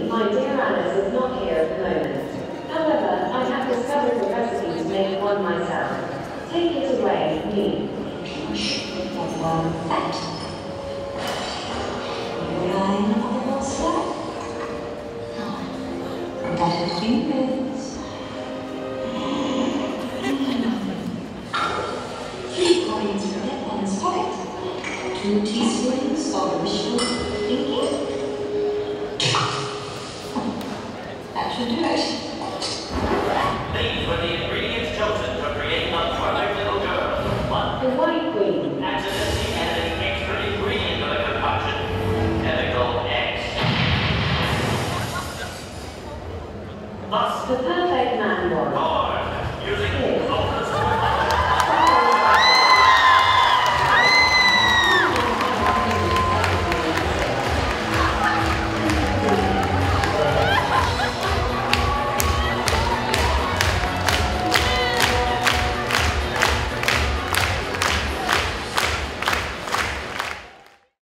my dear Alice is not here at the moment. However, I have discovered the recipe to make one myself. Take it away, me. Better fingers. 3 coins for Edmund's pocket. 2 teaspoons of wishful thinking. That should do it. These were the ingredients.